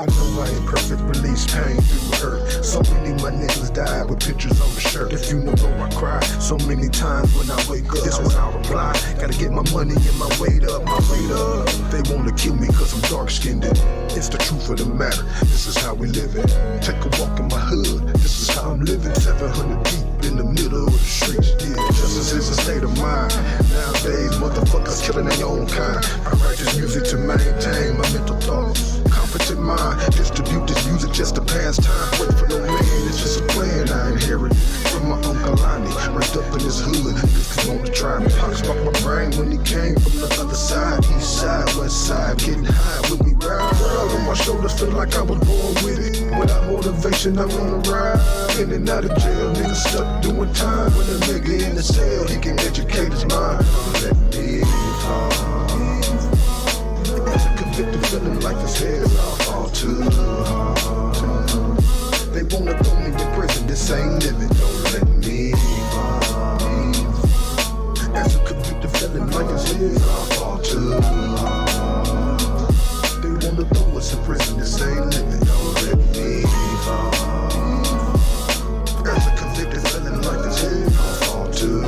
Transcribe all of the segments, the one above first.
know I ain't perfect, release pain through hurt. So many my niggas died with pictures on the shirt. If you know I cry so many times when I wake up, this when I reply. Gotta get my money and my weight up, my weight up. They wanna kill me cause I'm dark skinned. It's the truth of the matter, this is how we live it. Take a walk in my hood, this is how I'm living. 700 deep in the middle of the streets, yeah. Justice is a state of mind. Nowadays, motherfuckers killing their own kind. I write this music to maintain my mental thoughts. Competent mind, distribute this music just to pass time. Wait for no man, it's just a plan I inherited from my Uncle Lonnie. Raised up in this hood, niggas wanna try me. Pops sparked my brain when he came from the other side. East side, west side, getting high when we ride. World on my shoulders, feel like I was born with it. Without motivation, I wanna ride. In and out of jail, niggas stuck doing time. When a nigga in the cell, he can educate his mind. Let me fall. As a convicted feeling life is hell, I'll fall too hard. They wanna throw me in prison, this ain't living, don't let me fall. As a convicted feeling life is hell, I'll fall too hard. They wanna throw us in prison, this ain't living, don't let me fall. As a convicted feeling life is hell, I'll fall too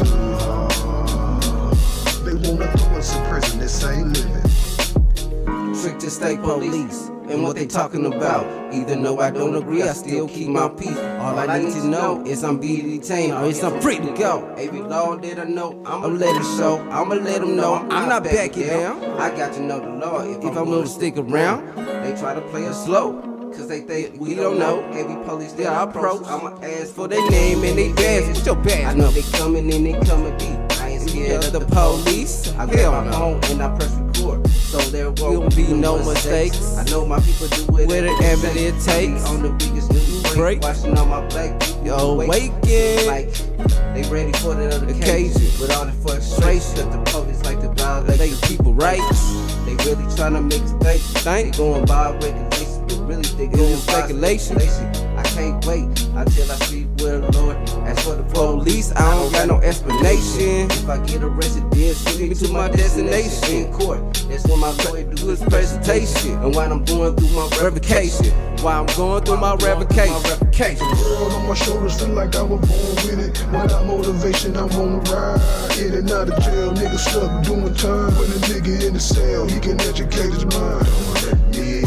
hard. They wanna throw us in prison, this ain't living. Trick to state police and what they talking about. Even though I don't agree, I still keep my peace. All I need to know is I'm being detained or is I'm free to go. Every law that I know, I'ma let it show. I'ma let them know I'm not backing down. I got to know the law if I'm gonna stick around. They try to play us slow, cause they think we don't know. Every police that I approach, I'ma ask for their name and they badge. What's your badge? I know they coming and they coming deep. I ain't scared of the police. I get my phone and I press record, so there won't be no mistakes. I know my people do whatever it takes. On the biggest news break, watching all my black people awaken, like they ready for the occasion. With all the frustration, the police like to violate the people rights. They really tryna make us think. They going by regulations, but really they going speculation. I can't wait until I see where the Lord. As for the police, I don't got no explanation. If I get arrested, then send me to my destination. In court, that's when my lawyer do his presentation. And while I'm going through my revocation, while I'm going through my revocation. World on my shoulders, feel like I was born with it. Without motivation, I wanna ride. In and out of jail, niggas stuck doing time. When a nigga in the cell, he can educate his mind. Don't let me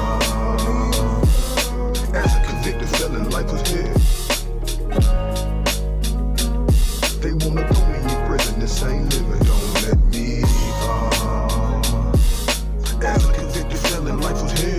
fall. As a convicted felon, life was hell. They wanna throw me in prison, this ain't living, don't let me fall. As a convicted felon, life was hell.